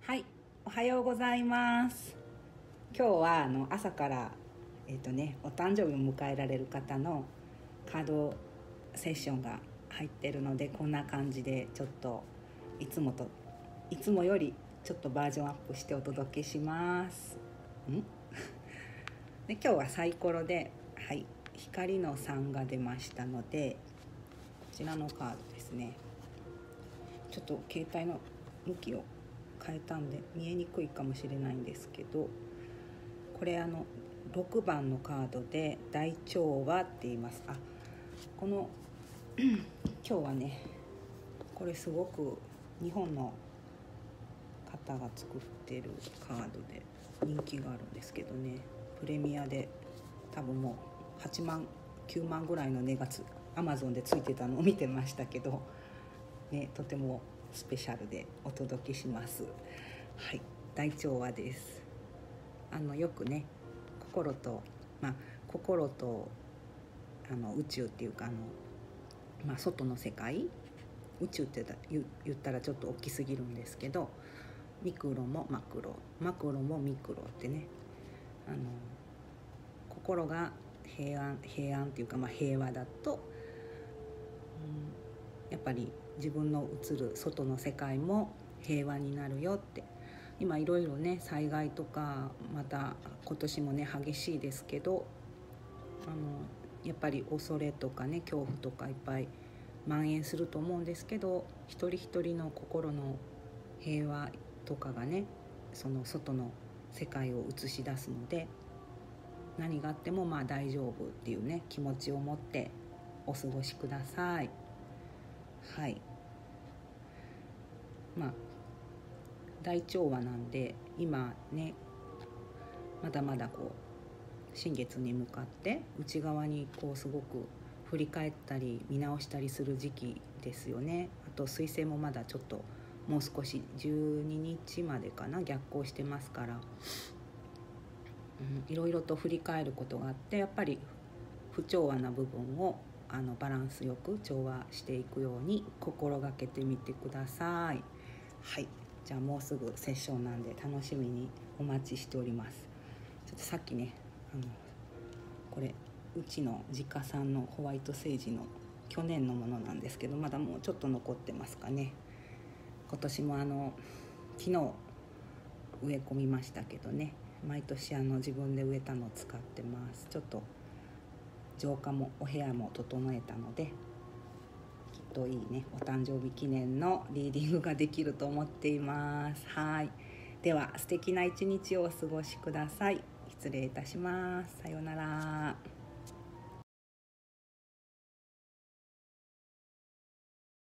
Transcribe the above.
はい、おはようございます。今日は朝からお誕生日を迎えられる方のカードセッションが入ってるので、こんな感じでちょっといつもよりちょっとバージョンアップしてお届けします。で今日はサイコロで、光の3が出ましたので、こちらのカードですね。ちょっと携帯の向きを変えたんで見えにくいかもしれないんですけど、これ6番のカードで大調和って言います。この今日はね、これすごく日本の方が作ってるカードで人気があるんですけどね、プレミアで多分もう8万9万ぐらいの値がAmazon でついてたのを見てましたけどね、とてもスペシャルでお届けします。はい、大調和です。よくね、心と宇宙っていうか外の世界、宇宙って言ったらちょっと大きすぎるんですけど、ミクロもマクロもミクロってね、心が平安っていうか、平和だと、やっぱり自分の映る外の世界も平和になるよって。今いろいろね、災害とかまた今年もね激しいですけど、やっぱり恐れとかね、恐怖とかいっぱい蔓延すると思うんですけど、一人一人の心の平和とかがね、その外の世界を映し出すので、何があっても大丈夫っていうね気持ちを持ってお過ごしください。はい、大調和なんで、今ねまだまだ新月に向かって内側にすごく振り返ったり見直したりする時期ですよね。あと水星もまだちょっともう少し12日までかな、逆行してますから、いろいろと振り返ることがあって、やっぱり不調和な部分をバランスよく調和していくように心がけてみてください。はい、じゃあもうすぐセッションなんで楽しみにお待ちしております。ちょっとさっきね、これうちの実家産のホワイトセージの去年のものなんですけど、まだもうちょっと残ってますかね。今年も昨日植え込みましたけどね、毎年自分で植えたのを使ってます。ちょっと浄化もお部屋も整えたので、きっといいねお誕生日記念のリーディングができると思っています。はい、では素敵な一日をお過ごしください。失礼いたします。さようなら。